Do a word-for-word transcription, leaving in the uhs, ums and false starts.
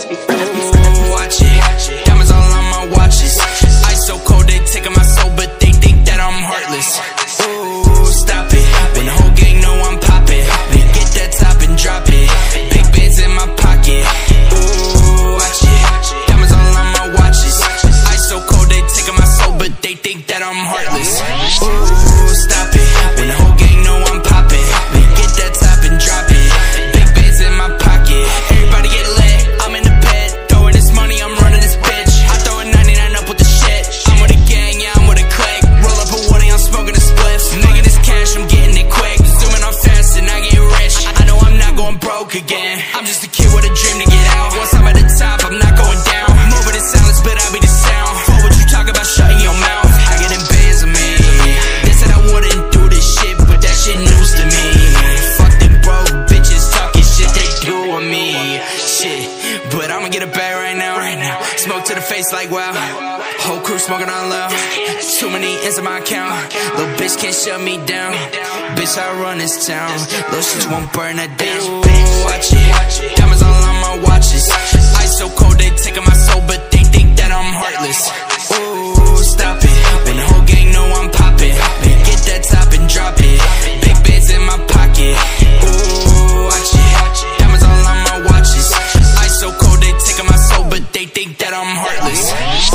Ooh, watch it. Diamonds all on my watches. Ice so cold they taking my soul, but they think that I'm heartless. Ooh, stop it. When the whole gang know I'm poppin', we get that top and drop it. Big bands in my pocket. Ooh, watch it. Diamonds all on my watches. Ice so cold they taking my soul, but they think that I'm heartless. Ooh, stop it. When the whole gang know I'm poppin', we get that top and drop it. Big bands in my pocket. Everybody get lit. I'm in the bed, throwing this money. I'm running this bitch. I throw a ninety-nine up with the shit. I'm with a gang, yeah, I'm with a clique. Roll up a woodie, I'm smoking a spliff. Making this cash, I'm getting it quick. Zooming on fast and I get rich. I know I'm not going broke again. I'm just a kid with a dream to get out. Once I'm at the top, I'm not going down. Moving in silence, but I'll be the sound. For what you talk about, shutting your mouth. I get in bands of me. They said I wouldn't do this shit, but that shit news to me. Fuck them broke bitches talking shit they do with me. Shit, but I'ma get a bag right now. Right now. Smoke to the face like wow. Whole crew smoking on loud. Too many ends in my account. Little bitch can't shut me down. Bitch, I run this town. Little shit won't burn that down. Ooh, watch it. Diamonds all on my watches. Ice so cold they taking my soul, but they think that I'm heartless. Ooh, stop it. When the whole gang know I'm poppin', we get that top and drop it. Big bands in my pocket. Ooh, watch it. Diamonds all on my watches. Ice so cold they taking my soul, but they think that I'm heartless.